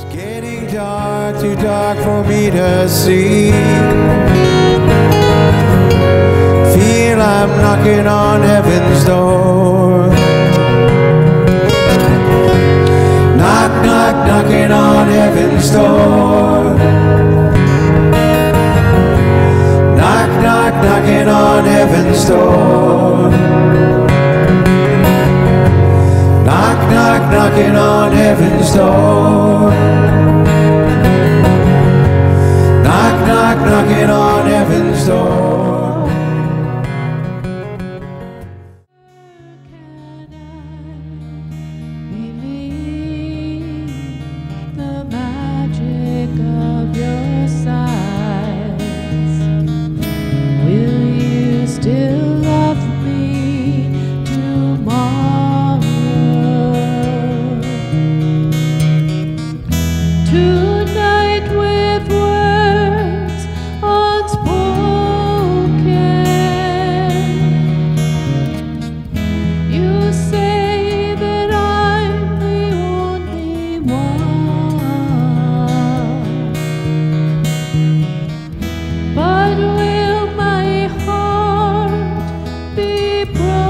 Getting dark, too dark for me to see. Feel I'm knocking on heaven's door. Knock, knock, knocking on heaven's door. Knock, knock, knocking on heaven's door. Knock, knock, knocking on heaven's door. Knock, knock, knocking on heaven's door. The magic of your sighs. Will you still love me tomorrow? Tonight with words unspoken, you say that I'm the only one. But will my heart be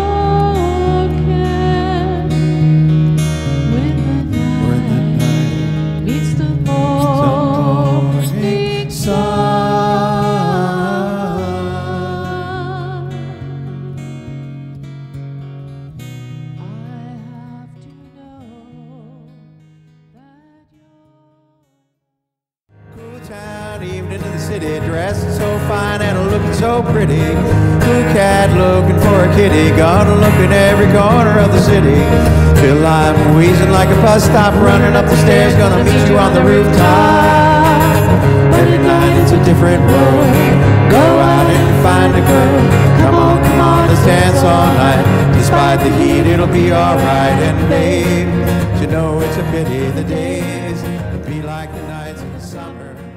broken when the night meets the morning sun? I have to know that you're Cool town, evening in the city, dressed so fine and looking so pretty. Blue cat looking for a kitty, gonna look in every corner of the city. Till I'm wheezing like a bus stop, running up the stairs, gonna meet you on the rooftop. Every night it's a different world. Go out and find a girl. Come on, let's dance all night. Despite the heat, it'll be alright. And babe, you know it's a pity the days be like the nights in the summer.